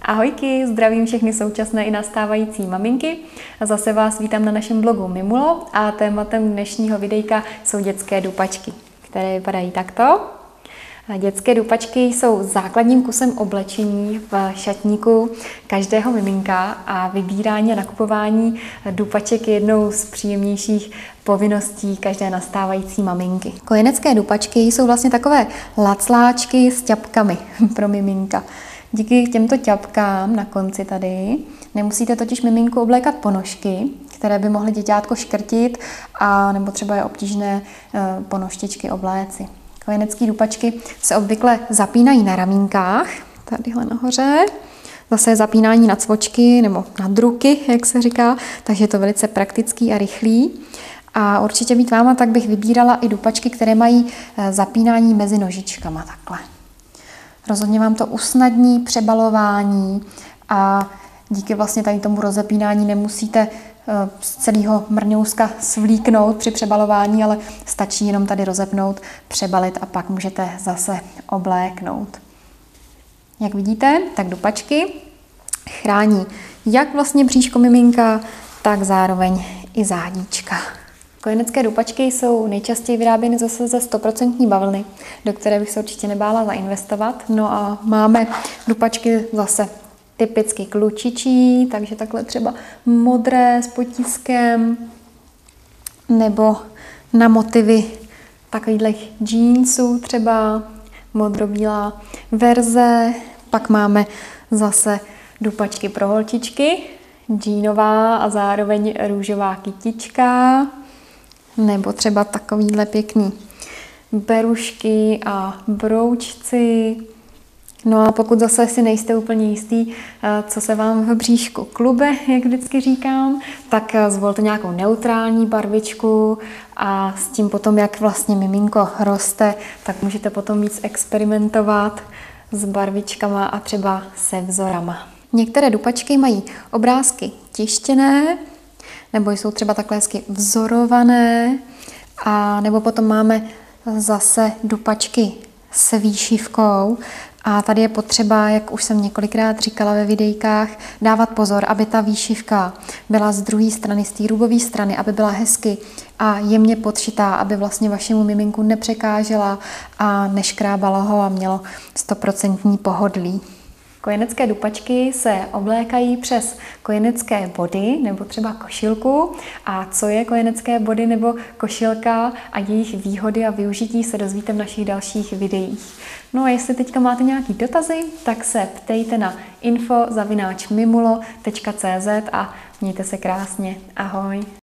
Ahojky, zdravím všechny současné i nastávající maminky. A zase vás vítám na našem blogu Mimulo a tématem dnešního videjka jsou dětské dupačky, které vypadají takto. Dětské dupačky jsou základním kusem oblečení v šatníku každého miminka a vybírání a nakupování dupaček je jednou z příjemnějších povinností každé nastávající maminky. Kojenecké dupačky jsou vlastně takové lacláčky s ťapkami pro miminka. Díky těmto ťapkám na konci tady nemusíte totiž miminku oblékat ponožky, které by mohly děťátko škrtit a nebo třeba je obtížné ponoštičky obléci. Kojenecké dupačky se obvykle zapínají na ramínkách, tadyhle nahoře. Zase zapínání na cvočky nebo na druky, jak se říká, takže je to velice praktický a rychlý. A určitě být váma, tak bych vybírala i dupačky, které mají zapínání mezi nožičkama takhle. Rozhodně vám to usnadní přebalování a díky vlastně tady tomu rozepínání nemusíte z celého mrňouska svlíknout při přebalování, ale stačí jenom tady rozepnout, přebalit a pak můžete zase obléknout. Jak vidíte, tak dupačky chrání jak vlastně bříško miminka, tak zároveň i zádíčka. Kojenecké dupačky jsou nejčastěji vyráběny zase ze 100% bavlny, do které bych se určitě nebála zainvestovat. No a máme dupačky zase typicky klučičí, takže takhle třeba modré s potiskem, nebo na motivy takových džínsů třeba modrobílá verze. Pak máme zase dupačky pro holčičky, džínová a zároveň růžová kytička, nebo třeba takovýhle pěkný berušky a broučci. No a pokud zase si nejste úplně jistý, co se vám v bříšku klube, jak vždycky říkám, tak zvolte nějakou neutrální barvičku a s tím potom, jak vlastně miminko roste, tak můžete potom víc experimentovat s barvičkama a třeba se vzorama. Některé dupačky mají obrázky tištěné, nebo jsou třeba takhle hezky vzorované, a nebo potom máme zase dupačky s výšivkou. A tady je potřeba, jak už jsem několikrát říkala ve videjkách, dávat pozor, aby ta výšivka byla z druhé strany, z té rubové strany, aby byla hezky a jemně podšitá, aby vlastně vašemu miminku nepřekážela a neškrábala ho a mělo 100% pohodlí. Kojenecké dupačky se oblékají přes kojenecké body nebo třeba košilku. A co je kojenecké body nebo košilka a jejich výhody a využití se dozvíte v našich dalších videích. No a jestli teďka máte nějaký dotazy, tak se ptejte na info@mimulo.cz a mějte se krásně. Ahoj!